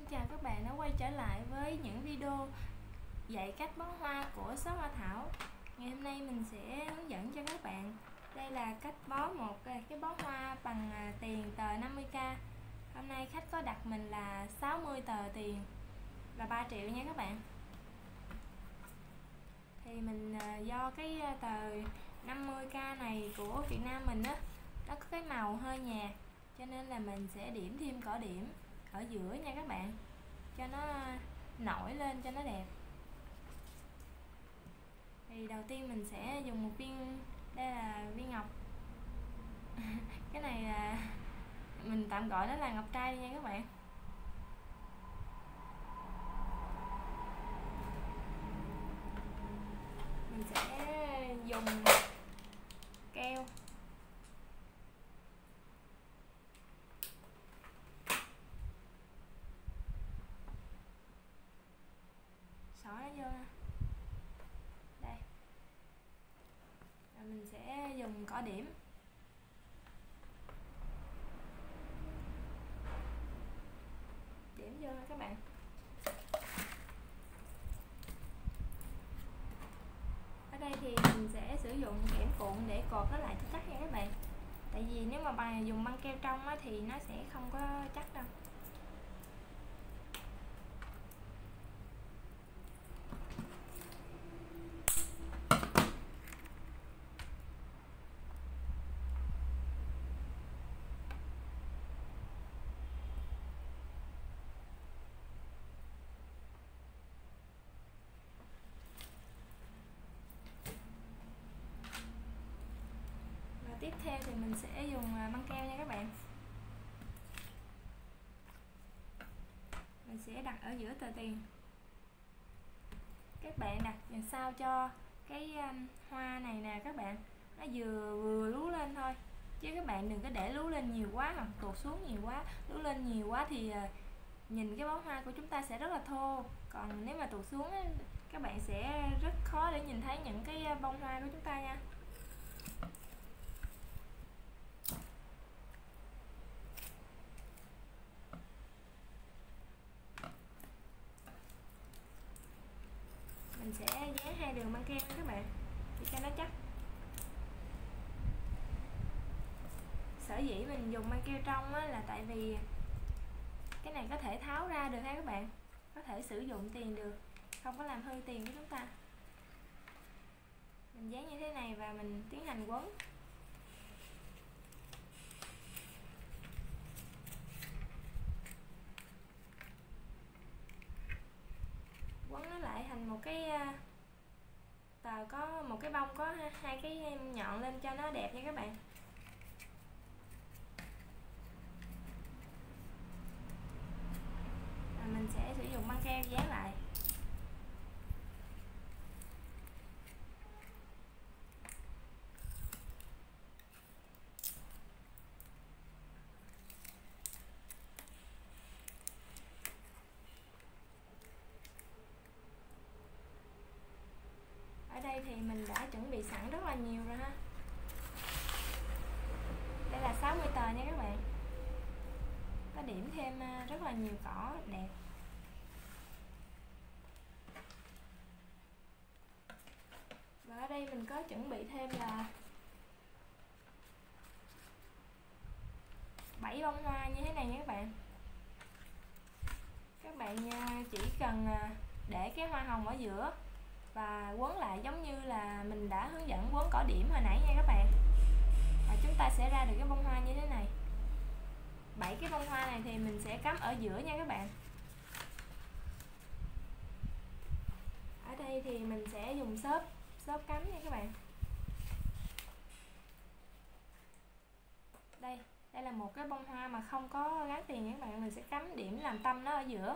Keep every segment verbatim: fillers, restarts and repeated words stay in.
Xin chào các bạn đã quay trở lại với những video dạy cách bón hoa của shop Hoa Thảo. Ngày hôm nay mình sẽ hướng dẫn cho các bạn. Đây là cách bón một cái bó hoa bằng tiền tờ năm mươi k. Hôm nay khách có đặt mình là sáu mươi tờ tiền là ba triệu nha các bạn. Thì mình do cái tờ năm mươi k này của Việt Nam mình á, nó có cái màu hơi nhạt, cho nên là mình sẽ điểm thêm cỏ điểm ở giữa nha các bạn, cho nó nổi lên cho nó đẹp. Thì đầu tiên mình sẽ dùng một viên, đây là viên ngọc cái này là mình tạm gọi nó là ngọc trai nha các bạn. Mình sẽ dùng keo xỏ nó vô đây, rồi mình sẽ dùng cỏ điểm điểm vô các bạn. Ở đây thì mình sẽ sử dụng kẽm cuộn để cột nó lại cho chắc nha các bạn, tại vì nếu mà bài dùng băng keo trong á, thì nó sẽ không có chắc đâu. Tiếp theo thì mình sẽ dùng băng keo nha các bạn. Mình sẽ đặt ở giữa tờ tiền. Các bạn đặt làm sao cho cái um, hoa này nè các bạn, nó vừa vừa lú lên thôi, chứ các bạn đừng có để lú lên nhiều quá hoặc tuột xuống nhiều quá. Lú lên nhiều quá thì uh, nhìn cái bó hoa của chúng ta sẽ rất là thô, còn nếu mà tuột xuống á, các bạn sẽ rất khó để nhìn thấy những cái bông hoa của chúng ta nha. Mình sẽ dán hai đường băng keo các bạn để cho nó chắc. Sở dĩ mình dùng băng keo trong á, là tại vì cái này có thể tháo ra được ha các bạn, có thể sử dụng tiền được, không có làm hư tiền của chúng ta. Mình dán như thế này và mình tiến hành quấn. Quấn nó lại thành một cái tờ có một cái bông có hai cái nhọn lên cho nó đẹp nha các bạn. Và mình sẽ sử dụng băng keo dán lại. Ở đây thì mình đã chuẩn bị sẵn rất là nhiều rồi ha. Đây là sáu mươi tờ nha các bạn. Có điểm thêm rất là nhiều cỏ đẹp. Và ở đây mình có chuẩn bị thêm là bảy bông hoa như thế này nha các bạn. Các bạn chỉ cần để cái hoa hồng ở giữa và quấn lại giống như là mình đã hướng dẫn quấn cỏ điểm hồi nãy nha các bạn, và chúng ta sẽ ra được cái bông hoa như thế này. Bảy cái bông hoa này thì mình sẽ cắm ở giữa nha các bạn. Ở đây thì mình sẽ dùng xốp xốp cắm nha các bạn. Đây, đây là một cái bông hoa mà không có gắn tiền nha các bạn, mình sẽ cắm điểm làm tâm nó ở giữa.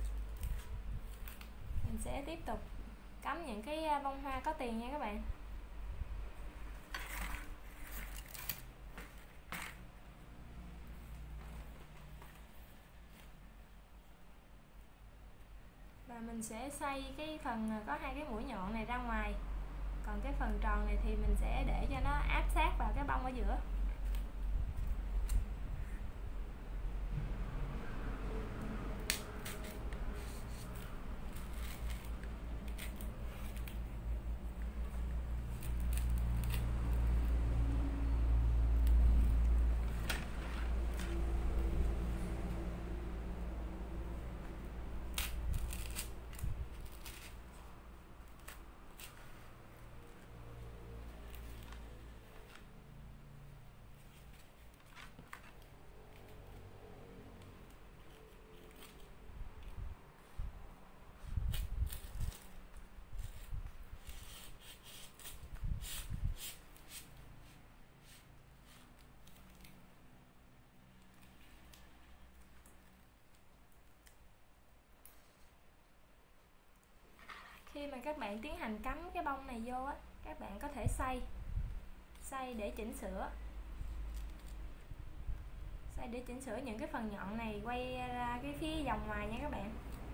Sẽ tiếp tục cắm những cái bông hoa có tiền nha các bạn. Và mình sẽ xoay cái phần có hai cái mũi nhọn này ra ngoài, còn cái phần tròn này thì mình sẽ để cho nó áp sát vào cái bông ở giữa. Khi mà các bạn tiến hành cắm cái bông này vô á, các bạn có thể xay xay để chỉnh sửa xay để chỉnh sửa những cái phần nhọn này quay ra cái phía vòng ngoài nha các bạn.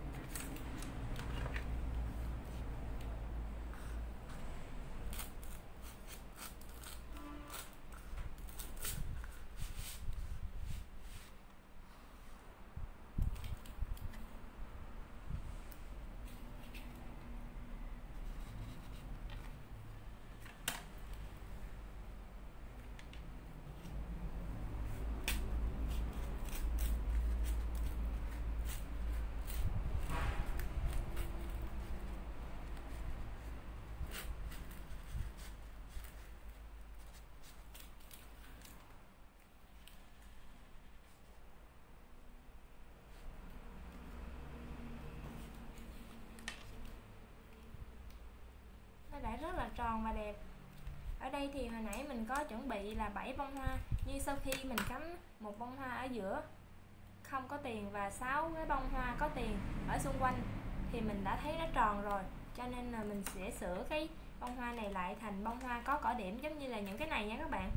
Đã rất là tròn và đẹp. Ở đây thì hồi nãy mình có chuẩn bị là bảy bông hoa, nhưng sau khi mình cắm một bông hoa ở giữa không có tiền và sáu cái bông hoa có tiền ở xung quanh thì mình đã thấy nó tròn rồi, cho nên là mình sẽ sửa cái bông hoa này lại thành bông hoa có cỏ điểm giống như là những cái này nha các bạn.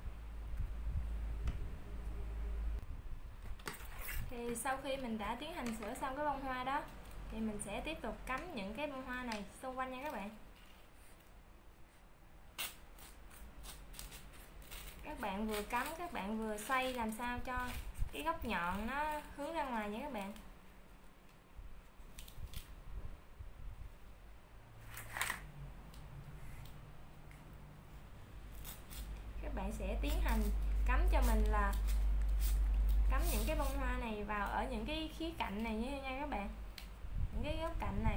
Thì sau khi mình đã tiến hành sửa xong cái bông hoa đó thì mình sẽ tiếp tục cắm những cái bông hoa này xung quanh nha các bạn. Các bạn vừa cắm các bạn vừa xoay làm sao cho cái góc nhọn nó hướng ra ngoài nha các bạn. Các bạn sẽ tiến hành cắm cho mình là cắm những cái bông hoa này vào ở những cái khía cạnh này nha các bạn, những cái góc cạnh này.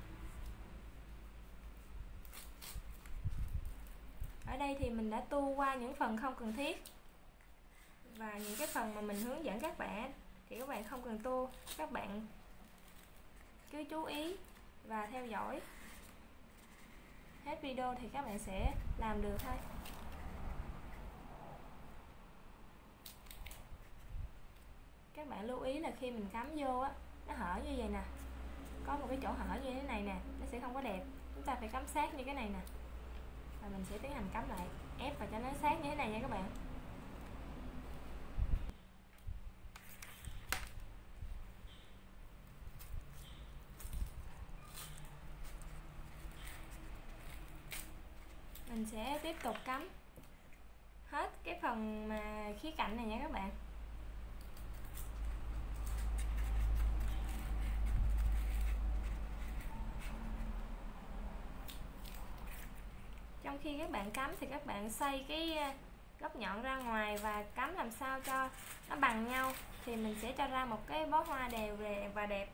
Ở đây thì mình đã tu qua những phần không cần thiết, và những cái phần mà mình hướng dẫn các bạn thì các bạn không cần tu, các bạn cứ chú ý và theo dõi hết video thì các bạn sẽ làm được thôi. Các bạn lưu ý là khi mình cắm vô á, nó hở như vậy nè, có một cái chỗ hở như thế này nè, nó sẽ không có đẹp. Chúng ta phải cắm sát như cái này nè, và mình sẽ tiến hành cắm lại, ép vào cho nó sát như thế này nha các bạn. Mình sẽ tiếp tục cắm hết cái phần mà khía cạnh này nha các bạn. Trong khi các bạn cắm thì các bạn xoay cái góc nhọn ra ngoài và cắm làm sao cho nó bằng nhau thì mình sẽ cho ra một cái bó hoa đều và đẹp.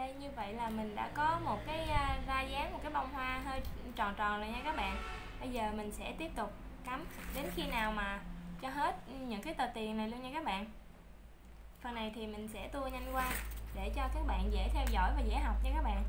Đây, như vậy là mình đã có một cái à, ra dáng một cái bông hoa hơi tròn tròn rồi nha các bạn. Bây giờ mình sẽ tiếp tục cắm đến khi nào mà cho hết những cái tờ tiền này luôn nha các bạn. Phần này thì mình sẽ tua nhanh qua để cho các bạn dễ theo dõi và dễ học nha các bạn.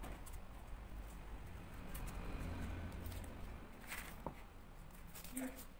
Yeah.